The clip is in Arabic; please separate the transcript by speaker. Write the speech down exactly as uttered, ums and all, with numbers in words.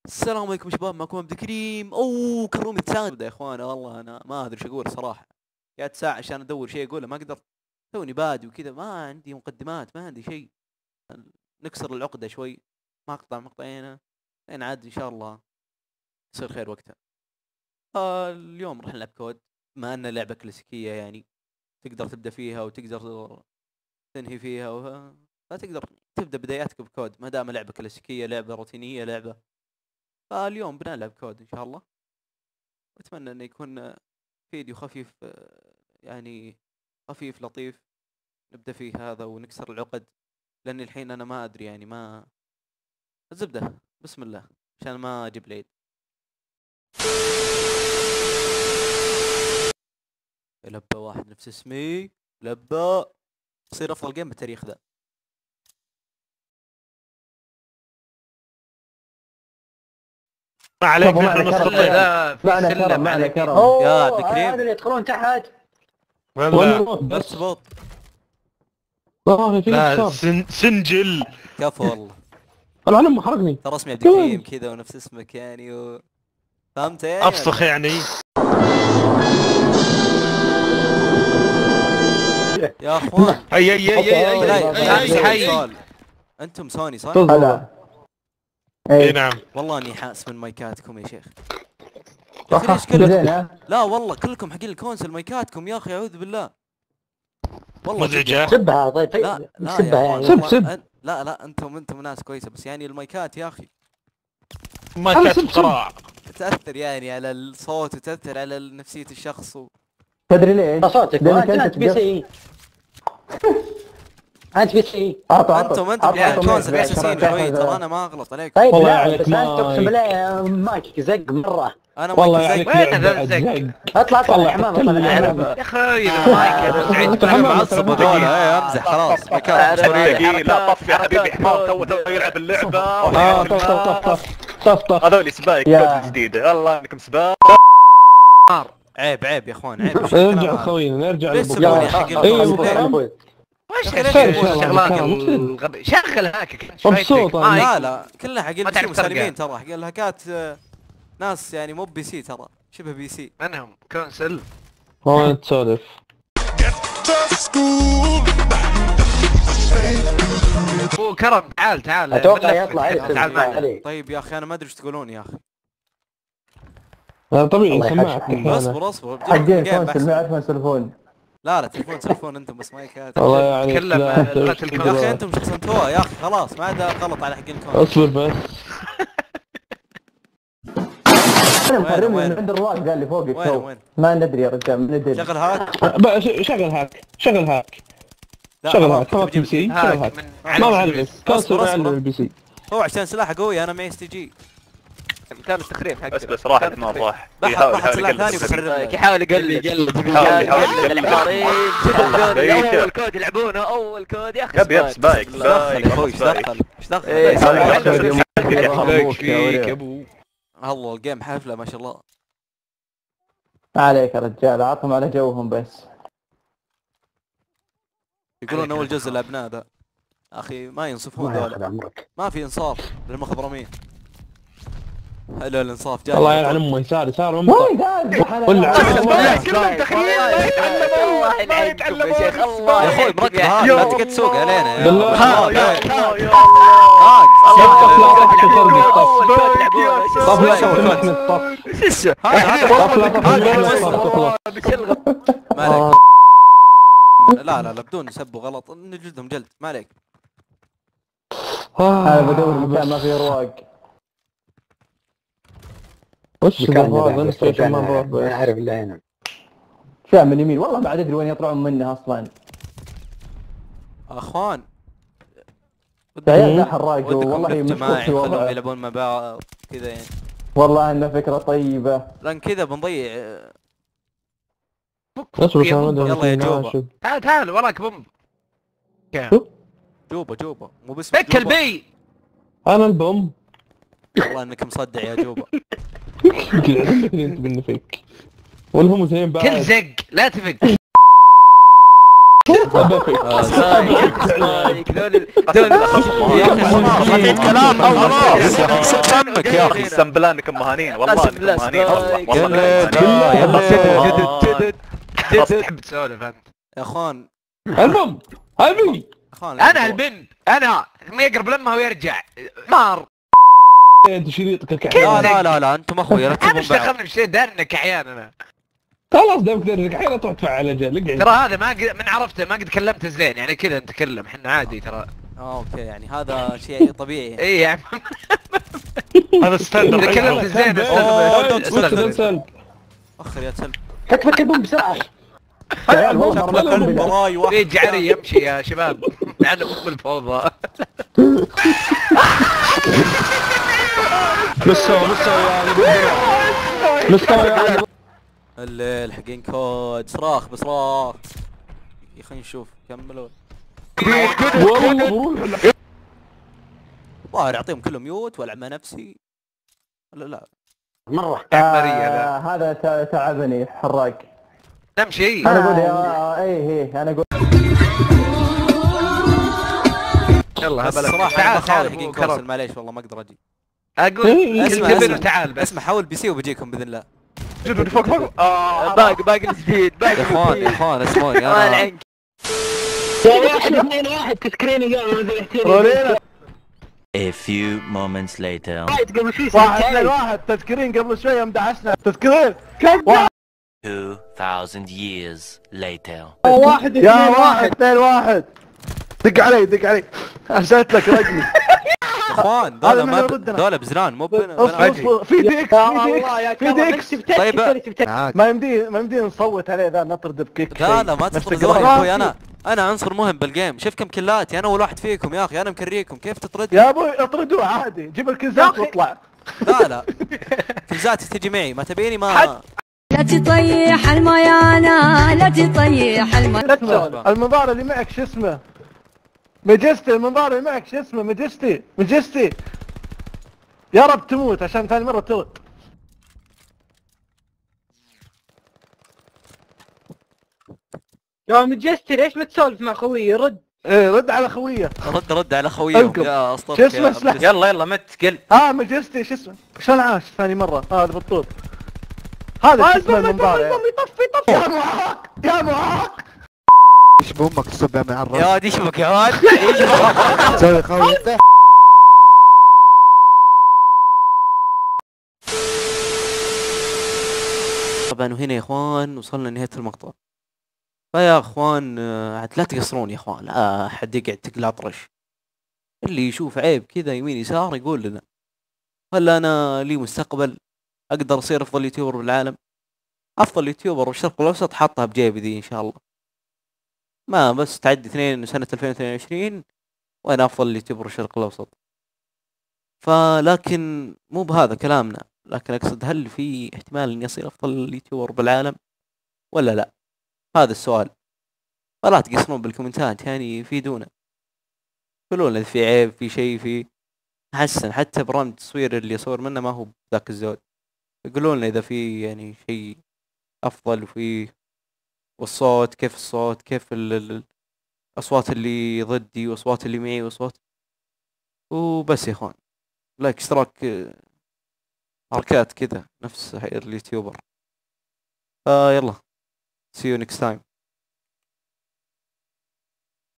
Speaker 1: السلام عليكم شباب، معكم عبد الكريم. اوه كرومي تساعد يا اخوان، والله انا ما ادري ايش اقول صراحه. قعدت ساعه عشان ادور شيء اقوله، ما قدرت. توني بادي وكذا، ما عندي مقدمات، ما عندي شيء. نكسر العقده شوي، مقطع مقطعين لين عاد ان شاء الله يصير خير وقتها. آه اليوم راح نلعب كود، ما انها لعبه كلاسيكيه يعني. تقدر تبدا فيها وتقدر تنهي فيها و... لا تقدر تبدا بداياتك بكود، ما دام لعبه كلاسيكيه، لعبه روتينيه، لعبه. فاليوم بنلعب كود ان شاء الله، واتمنى انه يكون فيديو خفيف، يعني خفيف لطيف نبدا فيه هذا ونكسر العقد. لاني الحين انا ما ادري يعني ما الزبده. بسم الله عشان ما اجيب العيد. لبى واحد نفس اسمي، لبى يصير افضل جيم بالتاريخ ذا.
Speaker 2: ما عليك، نحن نصل لا في سلم عليك
Speaker 1: يا عبد الكريم.
Speaker 3: هذا اللي يدخلون تحت
Speaker 2: والله
Speaker 1: بس بوط.
Speaker 2: لا سن... سنجل
Speaker 1: كفو والله.
Speaker 4: العلم ما حرقني.
Speaker 1: ترى اسمي عبد الكريم كذا ونفس اسمك يعني و... فهمت يعني؟
Speaker 2: افسخ يعني.
Speaker 1: يا اخوان
Speaker 2: اي اي اي اي
Speaker 1: سؤال، انتم سوني صح؟
Speaker 4: لا
Speaker 2: اي نعم.
Speaker 1: والله اني حاس من مايكاتكم يا شيخ. يا اخي ليش كلكم؟ لا والله كلكم حقين الكونسل مايكاتكم يا اخي، اعوذ بالله والله.
Speaker 2: مزعجة.
Speaker 3: سبها طيب
Speaker 1: لا لا
Speaker 3: سبها
Speaker 1: يا
Speaker 3: يعني
Speaker 4: سب سب.
Speaker 1: لا لا انتم انتم ناس كويسه، بس يعني المايكات يا اخي
Speaker 2: ما كانت قراع.
Speaker 1: تأثر يعني على الصوت وتأثر على نفسية الشخص و...
Speaker 4: تدري ليش؟
Speaker 3: صوتك
Speaker 4: لأنك
Speaker 3: انت
Speaker 4: أنت
Speaker 3: بي سي انت بي سي
Speaker 1: انتم انتم يعني كونسل اساسيين شوي، ترى انا ما اغلط عليك.
Speaker 3: طيب
Speaker 4: والله
Speaker 3: لا
Speaker 4: يعني
Speaker 3: بس
Speaker 4: ما-
Speaker 3: انت اقسم بالله مايك زق مره.
Speaker 1: انا
Speaker 4: والله
Speaker 1: مايك
Speaker 4: يعني
Speaker 1: زق.
Speaker 2: وين هذا الزق؟
Speaker 3: اطلع اطلع
Speaker 4: والله
Speaker 3: الحمام
Speaker 4: حتى
Speaker 3: اطلع
Speaker 4: اللي
Speaker 3: الحمام
Speaker 2: يا اخي المايك سعيد
Speaker 4: الحمام
Speaker 2: معصب
Speaker 4: ترى
Speaker 1: هذول ايه امزح خلاص. مايكات
Speaker 2: ثقيلة. طف يا حبيبي، حمار تو تو يلعب اللعبة.
Speaker 4: اه طف طف طف طف طف.
Speaker 2: هذول سبايك
Speaker 4: يا.
Speaker 2: كود جديدة، والله انكم سبايك.
Speaker 1: عيب عيب يا اخوان، عيب. وش
Speaker 4: نرجع
Speaker 1: الكلام هذا؟
Speaker 4: خوينا نرجع
Speaker 1: ليش
Speaker 4: لبوك.
Speaker 1: تسووني
Speaker 4: يا.
Speaker 1: حق
Speaker 4: ايه
Speaker 1: الكونسل؟
Speaker 4: مكرم.
Speaker 2: وش
Speaker 1: يا أخي
Speaker 2: هالشغلات
Speaker 1: ليش
Speaker 2: الشغلات
Speaker 4: مكرم؟
Speaker 2: الغبي؟ شغل هاكك.
Speaker 4: مبسوط أنا.
Speaker 1: لا لا كلها حق البي سي
Speaker 2: تعرف
Speaker 1: مسالمين،
Speaker 2: ترقع.
Speaker 1: ترى حق الهاكات آه، ناس يعني مو بي سي، ترى شبه بي سي.
Speaker 2: منهم كونسل.
Speaker 4: وين تسولف؟
Speaker 2: هو كرم تعال تعال.
Speaker 3: اتوقع
Speaker 2: بنلفك.
Speaker 3: يطلع عليه
Speaker 2: تعال معنا.
Speaker 3: عليه.
Speaker 1: طيب يا اخي انا ما ادري ايش تقولون يا اخي.
Speaker 4: لا طبيعي
Speaker 3: الله
Speaker 4: سماعك
Speaker 3: يحشك.
Speaker 4: احيانا.
Speaker 1: اصبر اصبر
Speaker 5: حقين
Speaker 1: جيم
Speaker 5: كونسل ما
Speaker 1: بحسن.
Speaker 5: يعرفون يسولفون.
Speaker 1: لا لا تلفون تلفون انتم بس مايكات.
Speaker 4: والله يعني
Speaker 2: تكلم
Speaker 4: لا،
Speaker 2: لغة
Speaker 4: أنت وش
Speaker 2: الكون.
Speaker 1: يا اخي
Speaker 4: تقول؟
Speaker 1: انتم شخصنتوها يا اخي، خلاص ما عاد غلط على حق الكون.
Speaker 4: اصبر بس.
Speaker 5: انا
Speaker 1: وين-
Speaker 5: محرمني
Speaker 1: وين؟
Speaker 5: من عند الرواق قال لي فوق
Speaker 1: وين
Speaker 5: التو.
Speaker 1: وين؟
Speaker 5: ما ندري يا رجال ما ندري.
Speaker 1: شغل هاك.
Speaker 4: بقى ش- شغل هاك شغل هاك
Speaker 1: لا
Speaker 4: شغل
Speaker 1: خلاص،
Speaker 4: هاك
Speaker 1: كنت
Speaker 4: ما
Speaker 1: بجيب
Speaker 4: بي سي
Speaker 1: شيء.
Speaker 4: شغل
Speaker 2: هاك
Speaker 4: هاك.
Speaker 2: من
Speaker 4: ما معلم كونسل
Speaker 1: أصبر،
Speaker 4: ما
Speaker 1: أصبر.
Speaker 4: يعلم البي سي.
Speaker 1: هو عشان سلاحه قوي، انا معي اس تي جي.
Speaker 2: كان التخريف حقه.
Speaker 6: بس بس راحت ما راح.
Speaker 1: بحث بحث سلاح ثاني بخرب.
Speaker 2: يحاول يقلد
Speaker 6: يحاول- يحاول يقلد.
Speaker 2: اول كود يلعبونه اول كود يا اخي.
Speaker 6: يب يب سبايك
Speaker 1: ايش دخل يا اخوي،
Speaker 6: سبايك
Speaker 1: ايش دخل؟ ايش دخل؟
Speaker 2: إيه،
Speaker 5: سبايك.
Speaker 2: فيك يا ابو.
Speaker 1: الله الجيم حفله ما شاء الله.
Speaker 5: ما عليك يا رجال عطهم على جوهم بس.
Speaker 1: يقولون اول جزء لعبناه ذا اخي ما ينصفون
Speaker 3: ما ياخذ
Speaker 1: ذولا،
Speaker 3: عمرك.
Speaker 1: ما في انصاف للمخضرمين. حلو الانصاف جاي.
Speaker 4: الله يلعن امه يسار يسار امه.
Speaker 5: وين قاعد؟
Speaker 4: ولا
Speaker 2: كلهم تخريف ما يتعلمون
Speaker 3: الله
Speaker 2: ما
Speaker 3: يلعنكم يا شيخ،
Speaker 2: يتعلمون.
Speaker 3: الله
Speaker 1: يا اخوي مركب هذا لا تقعد تسوق علينا يا
Speaker 4: بالله.
Speaker 1: الله.
Speaker 2: يا
Speaker 1: هاك.
Speaker 2: الله يا
Speaker 1: هاك.
Speaker 2: اول كود يلعبونه.
Speaker 4: طب لا
Speaker 1: سوي
Speaker 4: سمح
Speaker 1: كود.
Speaker 4: من الطف.
Speaker 2: شو
Speaker 1: هذا هذا
Speaker 4: طف لا طف
Speaker 1: هذا
Speaker 4: من
Speaker 1: الوسط.
Speaker 4: الطف.
Speaker 1: ما عليك. لا لا لا بدون سب وغلط نجلدهم جلد، ما عليك.
Speaker 5: انا بدور مكان ما فيه رواق.
Speaker 4: وش
Speaker 3: مكان
Speaker 4: هذا
Speaker 3: نبع
Speaker 4: نستوي
Speaker 3: بس
Speaker 4: ما
Speaker 3: أنا-
Speaker 4: نروح
Speaker 3: ما
Speaker 4: بس.
Speaker 3: اعرف الا هنا.
Speaker 5: شام من يمين والله ما عاد ادري وين يطلعون منه اصلا.
Speaker 1: اخوان
Speaker 5: عيال ذا حراق
Speaker 1: ودكم
Speaker 5: والله
Speaker 1: لف
Speaker 5: مشكلتي
Speaker 1: جماعي خلهم
Speaker 5: والله.
Speaker 1: يلعبون مع بعض كذا يعني،
Speaker 5: والله انه فكرة طيبة.
Speaker 1: لان كذا بنضيع.
Speaker 4: اصبر
Speaker 2: يا
Speaker 4: سامد
Speaker 1: يلا يا جوبا.
Speaker 2: تعال تعال وراك بوم.
Speaker 1: جوبا جوبا مو باسم
Speaker 2: فك البي.
Speaker 4: انا البوم.
Speaker 1: والله انك مصدع يا جوبا.
Speaker 4: انت بالنفك. ولا هم اثنين بعد.
Speaker 2: كل زق لا تفك. سبايك ذول ذول
Speaker 1: يا اخي خلاص ما تعيد كلام خلاص سب فمك يا اخي.
Speaker 6: اقسم بالله انكم مهانين والله انكم مهانين والله والله
Speaker 1: يلا يلا
Speaker 2: جدد تحب تسولف انت
Speaker 1: يا اخوان.
Speaker 4: المهم هبي
Speaker 1: اخوان
Speaker 2: انا البنت انا ما يقرب لمها ويرجع مار.
Speaker 4: انت شريطك الكحيل.
Speaker 1: لا لا لا لا انتم اخويا لا
Speaker 2: انا
Speaker 1: تبون
Speaker 2: ايش
Speaker 1: بعض.
Speaker 2: دخلني بشيء دارنك احيانا.
Speaker 4: خلاص دامك درجك الحين تروح تفعل اجل اقعد.
Speaker 2: ترى هذا ما قد... من عرفته ما قد كلمته زين يعني كذا نتكلم احنا عادي ترى.
Speaker 1: اه اوكي يعني هذا شيء طبيعي.
Speaker 2: اي يعني
Speaker 4: هذا ستاندرد.
Speaker 2: اذا كلمت زين
Speaker 1: أوه،
Speaker 2: استغفر.
Speaker 4: سلب
Speaker 1: اخر يا سلب.
Speaker 3: كتبك البوم بسرعة. يا عيال والله
Speaker 1: شكلك
Speaker 3: مرة
Speaker 1: كلب
Speaker 3: بالله.
Speaker 1: وراي واحد.
Speaker 2: في جعري يمشي يا شباب عن ام الفوضى.
Speaker 4: مستوى مستوى يعني مستوى يعني
Speaker 1: الليل حقين كود صراخ بصراخ. خلينا نشوف كملوا.
Speaker 4: والله بروح.
Speaker 1: الظاهر اعطيهم كلهم ميوت والعب مع نفسي. ولا لا
Speaker 3: مرة.
Speaker 5: آه هذا تع- تعبني حراق.
Speaker 2: نمشي.
Speaker 5: انا اقول يا اي هي انا اقول
Speaker 2: يلا
Speaker 1: بس
Speaker 2: هبلك.
Speaker 1: صراحة انا
Speaker 2: تعال
Speaker 1: بخاف
Speaker 2: تعال
Speaker 1: حقين
Speaker 2: أبو
Speaker 1: كورسل
Speaker 2: كرم.
Speaker 1: معليش والله ما اقدر اجي.
Speaker 2: اقول
Speaker 1: اسمع
Speaker 2: انتبه
Speaker 1: اسمع
Speaker 2: وتعال بس.
Speaker 1: اسمع حاول بي سي وبجيكم باذن الله.
Speaker 6: فوق فوق اه
Speaker 2: باقي باقي السبيد باقي
Speaker 1: يا اخوان يا اخوان اسمعوني
Speaker 2: ما
Speaker 1: انا
Speaker 2: العنك.
Speaker 3: يا واحد اثنين واحد تسكريني قبل.
Speaker 7: A few moments later.
Speaker 3: قبل شوي
Speaker 4: واحد
Speaker 3: سنتين.
Speaker 4: اثنين واحد تذكرين قبل شوي يوم دعسنا تذكرين.
Speaker 7: Two thousand years later.
Speaker 3: واحد
Speaker 4: يا واحد اثنين واحد دق علي دق علي ارسلت لك رقمي.
Speaker 1: يا اخوان
Speaker 4: هذا
Speaker 1: ذولا
Speaker 4: من
Speaker 1: ما
Speaker 4: ردنا.
Speaker 1: ذولا بزران مو بنا-
Speaker 4: اصبر
Speaker 1: بنا-
Speaker 4: اصبر في ديكس
Speaker 3: يا
Speaker 4: في
Speaker 3: الله يا
Speaker 4: ديكس في
Speaker 3: كرم
Speaker 4: ديكس.
Speaker 3: تكتب
Speaker 1: طيب.
Speaker 3: تكتب تكتب.
Speaker 4: ما يمدي ما يمدي نصوت عليه ذا نطرد بكيك.
Speaker 1: لا لا ما
Speaker 4: نفس
Speaker 1: تطردوني
Speaker 4: القرار.
Speaker 1: يا اخوي. انا انا عنصر مهم بالجيم. شوف كم كلاتي انا اول واحد فيكم يا اخي. انا مكريكم كيف تطرد؟
Speaker 4: يا ابوي اطردوه عادي جيب الكنزات واطلع.
Speaker 1: لا لا كنزاتي تجي معي ما تبيني ما
Speaker 8: لا تطيح الميانة لا تطيح الميانة.
Speaker 4: لا تسولف. المنظار اللي معك شو اسمه؟ مجستي. المنظار اللي معك شو اسمه؟ مجستي مجستي. يا رب تموت عشان ثاني مرة ترد.
Speaker 3: يا مجستي ليش ما تسولف مع خويي رد.
Speaker 4: ايه رد على خويه.
Speaker 1: رد رد على خويهم
Speaker 4: انكم.
Speaker 1: يا اسطى.
Speaker 4: شو اسمه سلاح؟
Speaker 6: يلا يلا ما تقل.
Speaker 4: اه مجستي شو اسمه؟ شلون عاش ثاني مرة؟ اه هذا بطول. هذا شو اسمه المنظار يعني.
Speaker 3: يطفي يطفي.
Speaker 4: يا معاق يا معاق.
Speaker 9: ايش بامك تصب يا معرض.
Speaker 1: يا دي شبك يا واد.
Speaker 9: تسوي خوي.
Speaker 1: طبعا وهنا يا اخوان وصلنا لنهاية المقطع. فيا اخوان آه، عاد لا تقصرون يا اخوان. لا احد يقعد تقلع طرش. اللي يشوف عيب كذا يمين يسار يقول لنا. هل انا لي مستقبل اقدر اصير افضل يوتيوبر بالعالم؟ افضل يوتيوبر بالشرق الاوسط حاطها بجيبي دي ان شاء الله. ما بس تعدي اثنين سنة ألفين واثنين وعشرين وانا افضل يوتيوبر بالشرق الاوسط. فلكن مو بهذا كلامنا. لكن اقصد هل في احتمال اني اصير افضل يوتيوبر بالعالم ولا لا؟ هذا السؤال. ولا تقصرون بالكومنتات يعني يفيدونا. قولوا لنا في عيب في شيء في حسن. حتى برامج التصوير اللي اصور منه ما هو بذاك الزود. يقولوا لنا اذا في يعني شيء افضل وفي والصوت كيف الصوت كيف ال- ال- الاصوات اللي ضدي واصوات اللي معي واصوات. وبس يا اخوان لايك اشتراك آه، حركات كذا نفس اليوتيوبر. فيلا see you next time.